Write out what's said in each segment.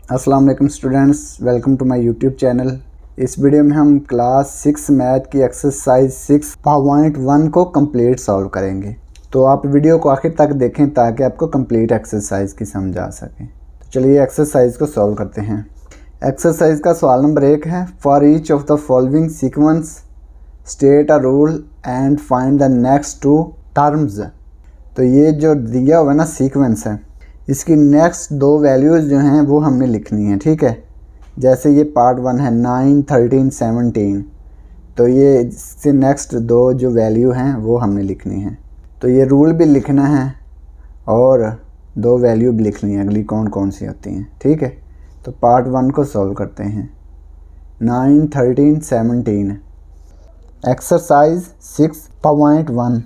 अस्सलाम वालेकुम students, welcome to my YouTube channel. इस वीडियो में हम क्लास 6 मैथ की एक्सरसाइज 6.1 को कंप्लीट सॉल्व करेंगे। तो आप वीडियो को आखिर तक देखें ताकि आपको कंप्लीट एक्सरसाइज की समझ आ सके। तो चलिए एक्सरसाइज को सॉल्व करते हैं। एक्सरसाइज का सवाल नंबर 1 है, for each of the following sequence state a rule and find the next two terms. तो ये जो दिया हुआ ना सीक्वेंस है, इसकी नेक्स्ट दो वैल्यूज़ जो हैं वो हमने लिखनी है। ठीक है, जैसे ये पार्ट 1 है 9, 13, 17, तो ये इससे नेक्स्ट दो जो वैल्यू हैं वो हमने लिखनी है। तो ये रूल भी लिखना है और दो वैल्यू भी लिखनी है, अगली कौन कौन सी होती हैं। ठीक है, तो पार्ट 1 को सॉल्व करते हैं। 9, 13, 17 एक्सरसाइज 6.1।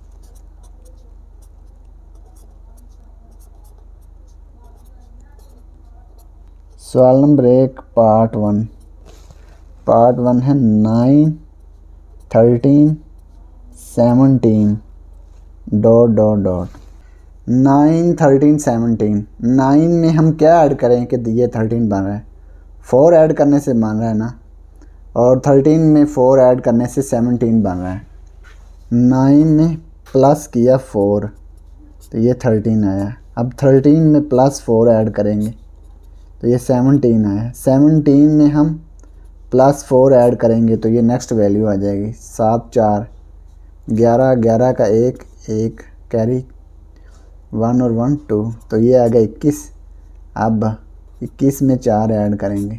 सवाल नंबर 1 पार्ट 1 है 9, 13, 17 डॉट डॉट डॉट 9, 13, 17। 9 में हम क्या ऐड करें कि ये 13 बन रहा है, 4 ऐड करने से बन रहा है ना, और 13 में 4 ऐड करने से 17 बन रहा है। 9 में प्लस किया 4 तो ये 13 आया। अब 13 में प्लस 4 ऐड करेंगे तो ये 17 आया। 17 में हम प्लस 4 ऐड करेंगे तो ये नेक्स्ट वैल्यू आ जाएगी 7, 4, 11, 11 का 1, 1 कैरी 1 और 1 2, तो ये आ गया 21। अब 21 में 4 ऐड करेंगे,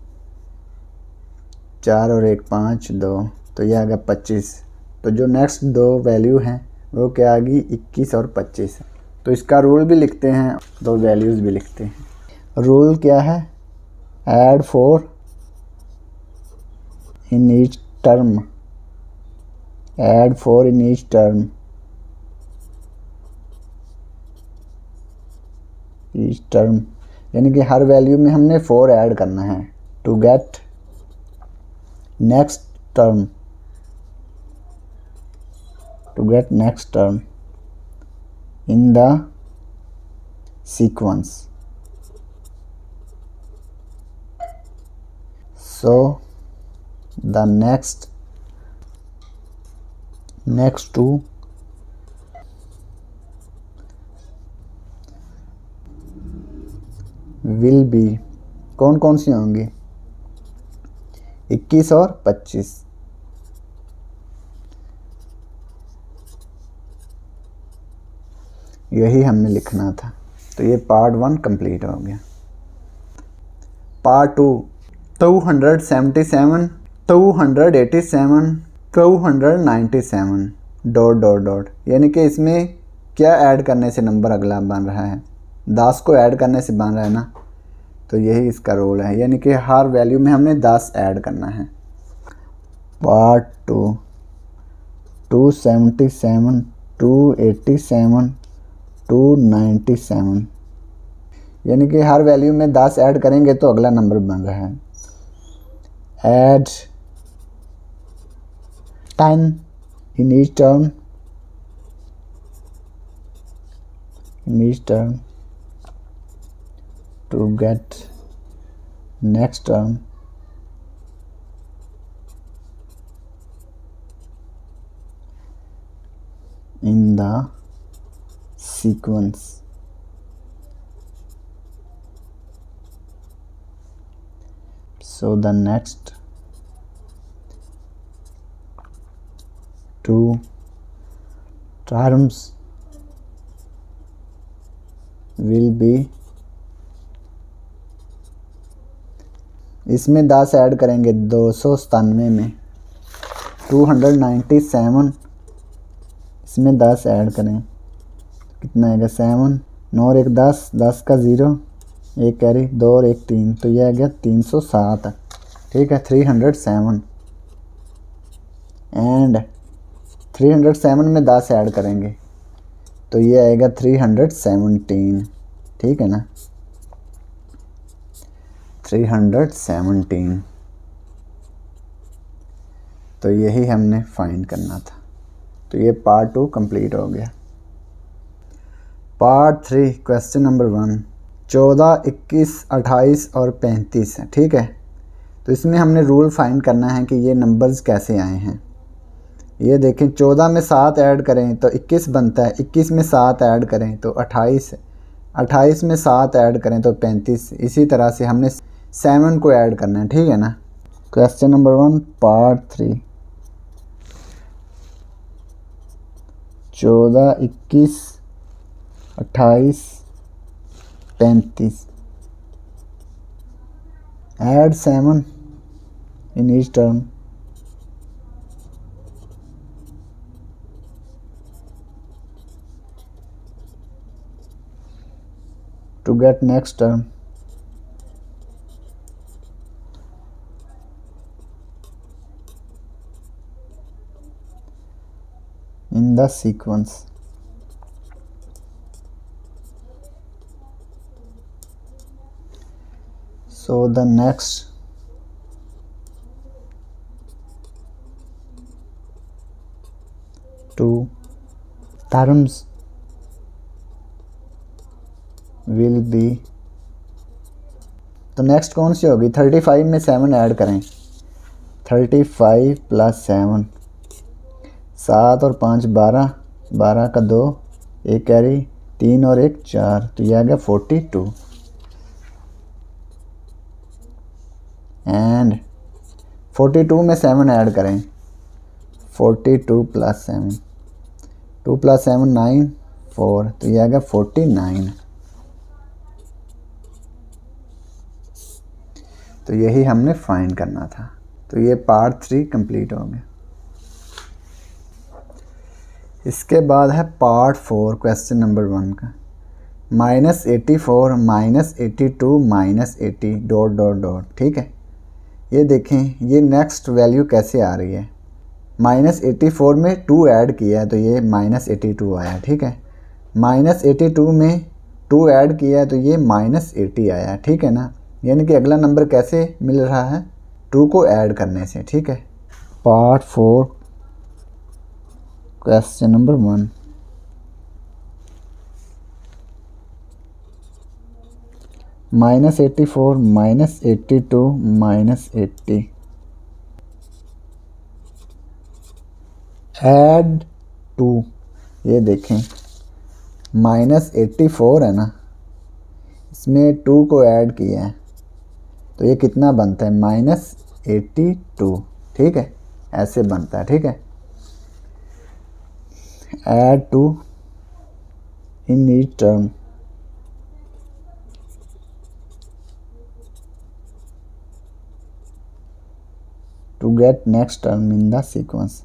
4 और 1 5 2, तो ये आ गया 25। तो जो नेक्स्ट दो वैल्यू हैं वो क्या आ गई, 21 और 25। तो इसका रूल भी लिखते हैं, दो वैल्यूज़ भी लिखते हैं। रूल क्या है, add 4 in each term, add 4 in each term, each term यानी कि हर वैल्यू में हमने 4 ऐड करना है to get next term, to get next term in the sequence. So the next two will be कौन कौन सी होंगी, 21 और 25। यही हमने लिखना था। तो ये पार्ट 1 कंप्लीट हो गया। पार्ट 2 277, 287, 297 डॉट डॉट डॉट, यानी कि इसमें क्या ऐड करने से नंबर अगला बन रहा है, 10 को ऐड करने से बन रहा है ना। तो यही इसका रोल है, यानी कि हर वैल्यू में हमने 10 ऐड करना है। पार्ट 2 277, 287, 297, यानी कि हर वैल्यू में 10 ऐड करेंगे तो अगला नंबर बन रहा है। Add 10 in each term, to get next term in the sequence। So the next two terms will be, इसमें 10 ऐड करेंगे 297 में, 297 इसमें 10 ऐड करें कितना आएगा 7, 9 और 1 10, 10 का 0, 1 कैरी 2 और 1 3, तो यह आ गया 307। ठीक है, 307 एंड 307 में 10 ऐड करेंगे तो ये आएगा 317। ठीक है ना, 317। तो यही हमने फाइंड करना था। तो ये पार्ट 2 कंप्लीट हो गया। पार्ट 3 क्वेश्चन नंबर 1, 14, 21, 28 और 35 है, ठीक है। तो इसमें हमने रूल फाइंड करना है कि ये नंबर्स कैसे आए हैं। ये देखें 14 में 7 ऐड करें तो 21 बनता है, 21 में 7 ऐड करें तो 28, 28 में 7 ऐड करें तो 35। इसी तरह से हमने 7 को ऐड करना है, ठीक है ना। Question number 1 part 3। 14, 21, 28, 35। Add 7 in each term. To get next term. In the sequence. So the next two terms will be, तो नेक्स्ट कौन सी होगी? 35 में 7 ऐड करें, 35 प्लस 7, 7 और 5 12, 12 का 2, 1 कैरी, 3 और 1 4, तो यह आ गया 42। एंड 42 में 7 ऐड करें, 42 प्लस 7, 2 प्लस 7 9, 4, तो यह आ गया 49। तो यही हमने फाइंड करना था। तो ये पार्ट 3 कंप्लीट हो गया। इसके बाद है पार्ट 4 क्वेश्चन नंबर 1 का। -84 -82 -80 डॉट डॉट डॉट, ठीक है। ये देखें ये नेक्स्ट वैल्यू कैसे आ रही है। -84 में 2 ऐड किया है तो ये -82 आया, ठीक है। -82 में 2 ऐड किया है तो ये -80 आया, ठीक है ना। यानी कि अगला नंबर कैसे मिल रहा है? 2 को ऐड करने से, ठीक है। Part 4 question number 1। -84 -82 -80 ऐड 2। ये देखें -84 है ना, इसमें 2 को ऐड किया है तो ये कितना बनता है? -82, ठीक है, ऐसे बनता है, ठीक है। Add 2 in each term. To get next term in the sequence.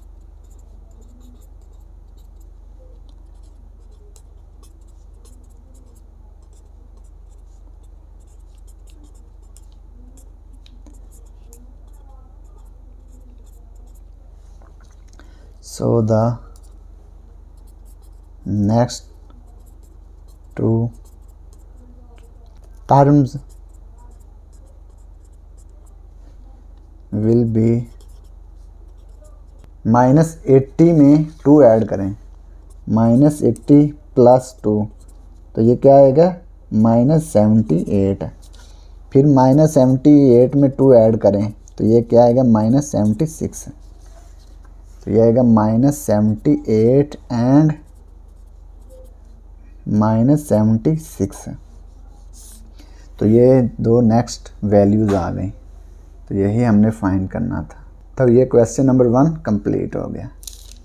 So the next 2 terms will be -80 में 2 ऐड करें, -80 प्लस 2, तो ये क्या आएगा? -78। फिर -78 में 2 ऐड करें तो ये क्या आएगा? -76। तो ये आएगा -78 एंड -76। तो ये 2 नेक्स्ट वैल्यूज़ आ गई। तो यही हमने फाइंड करना था। तो ये क्वेश्चन नंबर 1 कंप्लीट हो गया।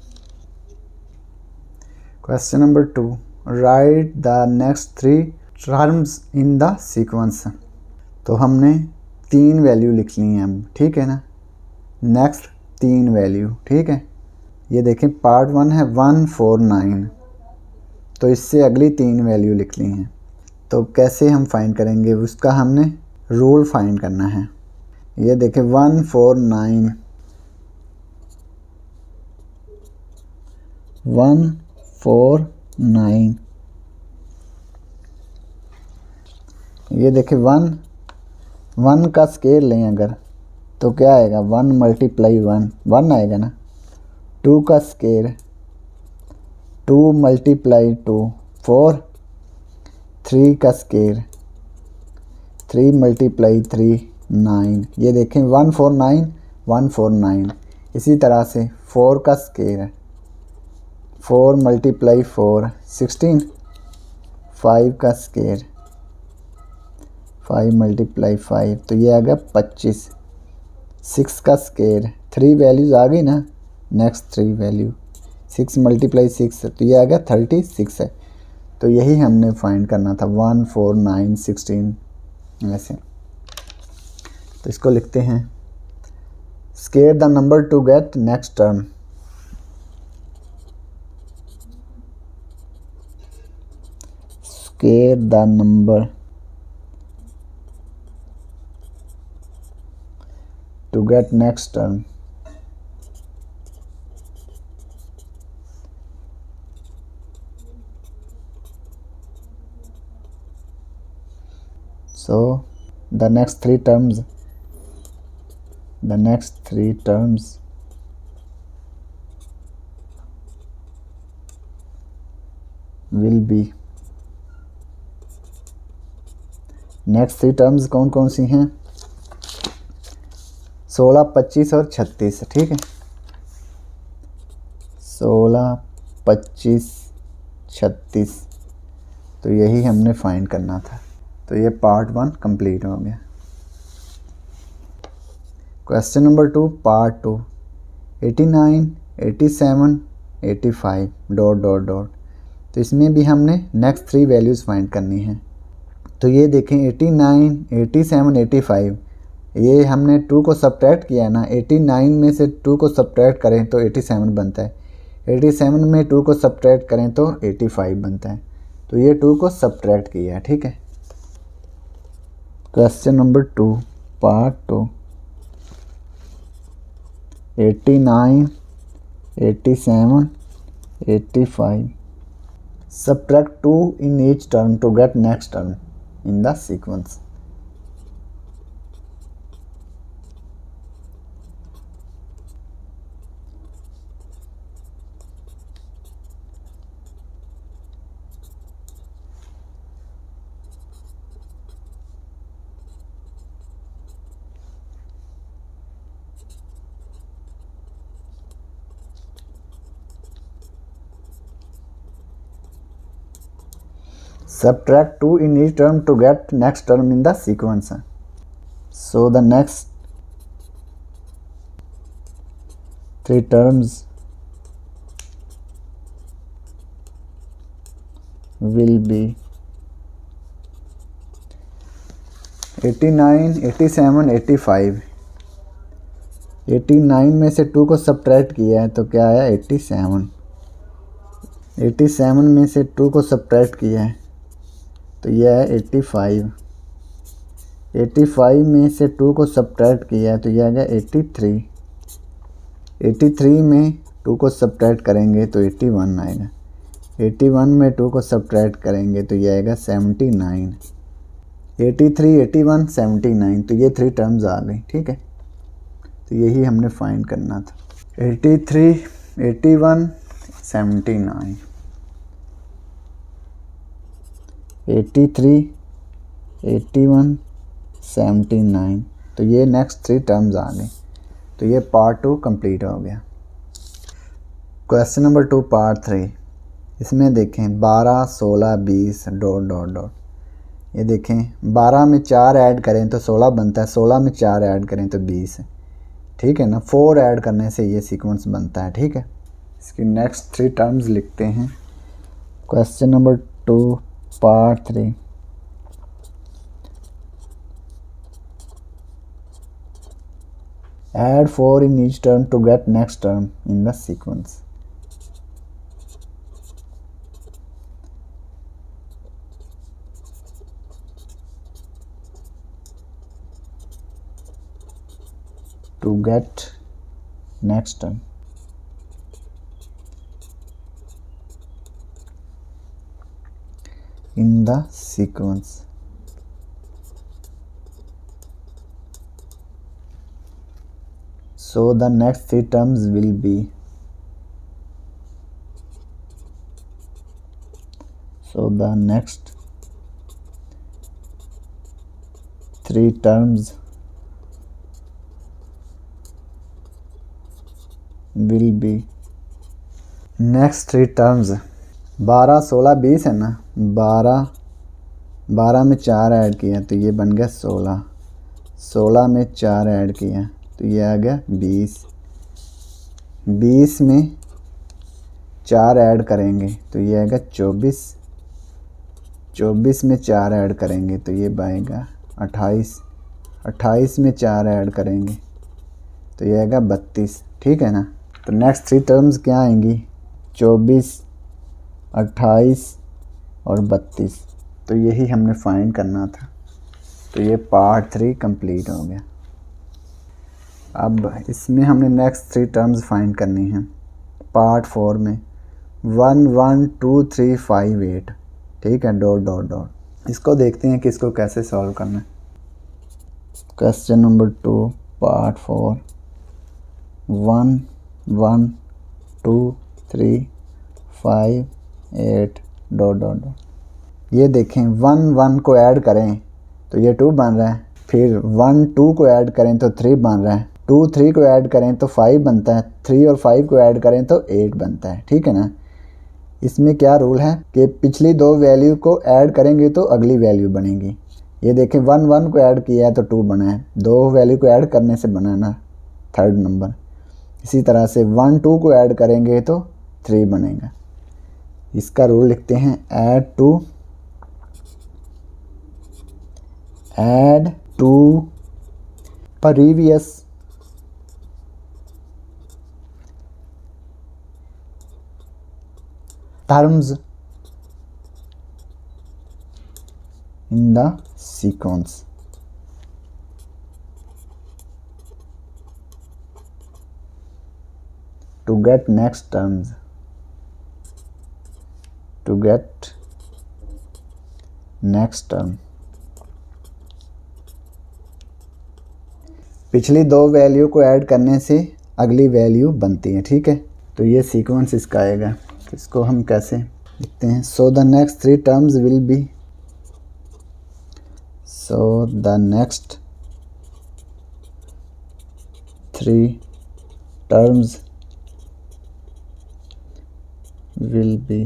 Question number 2, write the next 3 terms in the sequence. तो हमने 3 वैल्यू लिख ली हैं अब, ठीक है ना। नेक्स्ट 3 वैल्यू, ठीक है। ये देखें पार्ट 1 है 149, तो इससे अगली 3 वैल्यू लिख ली हैं। तो कैसे हम फाइंड करेंगे उसका? हमने रूल फाइंड करना है। ये देखें 149, 149, ये देखें 1 का स्केल लें अगर तो क्या आएगा? 1 मल्टीप्लाई 1 आएगा ना। 2 का स्केल 2 मल्टीप्लाई 2 4, 3 का स्केल 3 मल्टीप्लाई 3 9, ये देखें 149 149। इसी तरह से 4 का स्क्वायर है, 4 मल्टीप्लाई 4 16। 5 का स्क्वायर 5 मल्टीप्लाई 5, तो ये आ गया 25। 6 का स्क्वायर 3 वैल्यूज़ आ गई ना, नेक्स्ट 3 वैल्यू 6 मल्टीप्लाई 6, तो ये आ गया 36 है। तो यही हमने फाइंड करना था, 1 4 9 16 ऐसे। तो इसको लिखते हैं, square the number to get next term. Square the number to get next term। So the next three terms will be, next 3 terms कौन कौन सी हैं? 16 25 और 36, ठीक है। 16 25 36, तो यही हमने फाइंड करना था। तो ये पार्ट 1 कंप्लीट हो गया। Question number 2 part 2, 89 87 85 dot dot dot. तो इसमें भी हमने नेक्स्ट 3 वैल्यूज़ फाइंड करनी है। तो ये देखें 89 87 85, ये हमने 2 को सब्ट्रैक्ट किया है ना, 89 में से 2 को सब्ट्रैक्ट करें तो 87 बनता है, 87 में 2 को सब्ट्रैक्ट करें तो 85 बनता है। तो ये 2 को सब्ट्रैक्ट किया है, ठीक है। Question number 2 part 2, 89 87 85, subtract 2 in each term to get next term in the sequence। Subtract 2 in each term to get next term in the sequence। So the next 3 terms will be 89 87 85। 89 में से 2 को subtract किया है तो क्या आया 87। 87 में से 2 को सब्ट्रैक्ट किया है तो यह है 85। 85 में से 2 को सब्ट्रैक्ट किया है तो यह आ गया 83। 83 में 2 को सब्ट्रैक्ट करेंगे तो 81 आएगा। 81 में 2 को सब्ट्रैक्ट करेंगे तो यह आएगा 79। 83 81 79, तो ये 3 टर्म्स आ गई, ठीक है। तो यही हमने फाइंड करना था, 83 81 79। 83 81 79, तो ये नेक्स्ट 3 टर्म्स आ गए। तो ये पार्ट 2 कंप्लीट हो गया। क्वेश्चन नंबर 2 पार्ट 3, इसमें देखें 12 16 20 डॉट डॉट डॉट। ये देखें 12 में 4 ऐड करें तो 16 बनता है, 16 में 4 ऐड करें तो 20 है, ठीक है ना। 4 ऐड करने से ये सीक्वेंस बनता है, ठीक है। इसकी नेक्स्ट 3 टर्म्स लिखते हैं। Question number 2 part 3, add 4 in each term to get next term in the sequence। To get next term in the sequence। So the next 3 terms will be, so the next 3 terms will be, next 3 terms 12, 16, 20 है ना, 12 में 4 add किया तो ये बन गया 16, 16 में 4 add किया तो ये आ गया 20, 20 में 4 ऐड करेंगे तो ये आएगा 24, 24 में 4 ऐड करेंगे तो ये आएगा 28, 28 में 4 ऐड करेंगे तो ये आएगा 32, ठीक है ना। तो नेक्स्ट 3 टर्म्स क्या आएंगी, 24, 28 और 32। तो यही हमने फाइंड करना था। तो ये पार्ट 3 कंप्लीट हो गया। अब इसमें हमने नेक्स्ट 3 टर्म्स फाइंड करनी हैं पार्ट 4 में, 1 1 2 3 5 8, ठीक है, डॉट डॉट डॉट। इसको देखते हैं कि इसको कैसे सॉल्व करना है। Question number 2 part 4, 1 1 2 3 5 8 dot dot dot. ये देखें 1 1 को ऐड करें तो ये 2 बन रहा है, फिर 1 2 को ऐड करें तो 3 बन रहा है, 2 3 को ऐड करें तो 5 बनता है, 3 और 5 को ऐड करें तो 8 बनता है, ठीक है ना। इसमें क्या रूल है कि पिछली 2 वैल्यू को ऐड करेंगे तो अगली वैल्यू बनेगी। ये देखें 1 1 को ऐड किया है तो 2 बना है, 2 वैल्यू को ऐड करने से बना ना 3rd नंबर। इसी तरह से 1 2 को ऐड करेंगे तो 3 बनेगा। इसका रूल लिखते हैं, add to previous terms in the sequence. To get next terms, to get next term, पिछली 2 वैल्यू को ऐड करने से अगली वैल्यू बनती है, ठीक है। तो ये सीक्वेंस इसका आएगा। तो इसको हम कैसे लिखते हैं, so the next 3 terms will be, so the next 3 terms will be,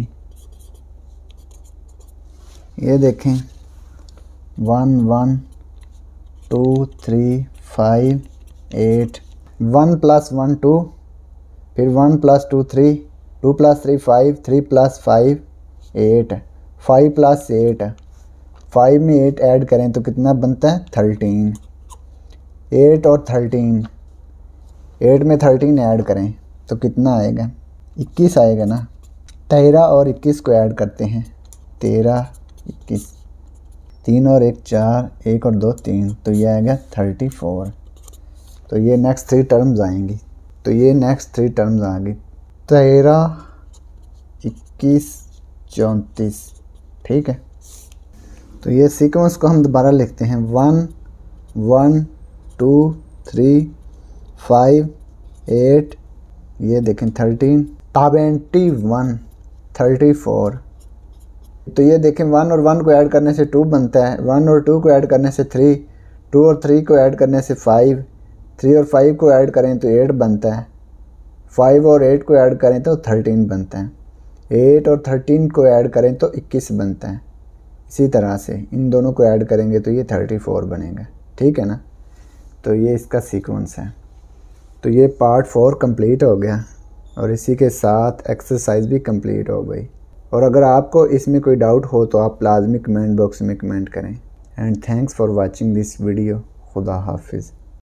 ये देखें 1 1 2 3 5 8, 1 + 1 2, फिर 1 + 2 3, 2 + 3 5, 3 + 5 8, 5 + 8, 5 में 8 ऐड करें तो कितना बनता है 13, 8 और 13, 8 में 13 ऐड करें तो कितना आएगा 21 आएगा ना। 13 और 21 को ऐड करते हैं, 13 21, 3 और 1 4, 1 और 2 3, तो ये आएगा 34। तो ये नेक्स्ट 3 टर्म्स आएंगी। तो ये नेक्स्ट 3 टर्म्स आ गई 13 21 34, ठीक है। तो ये सीक्वेंस को हम दोबारा लिखते हैं, 1 1 2 3 5 8, ये देखें 13 21 34। तो ये देखें 1 और 1 को ऐड करने से 2 बनता है, 1 और 2 को ऐड करने से 3, 2 और 3 को ऐड करने से 5, 3 और 5 को ऐड करें तो 8 बनता है, 5 और 8 को ऐड करें तो 13 बनता है, 8 और 13 को ऐड करें तो 21 बनता है। इसी तरह से इन दोनों को ऐड करेंगे तो ये 34 बनेगा, ठीक है ना। तो ये इसका सीक्वेंस है। तो ये पार्ट 4 कंप्लीट हो गया और इसी के साथ एक्सरसाइज भी कंप्लीट हो गई। और अगर आपको इसमें कोई डाउट हो तो आप लाजमी कमेंट बॉक्स में कमेंट करें। And thanks for watching this video. खुदा हाफिज़।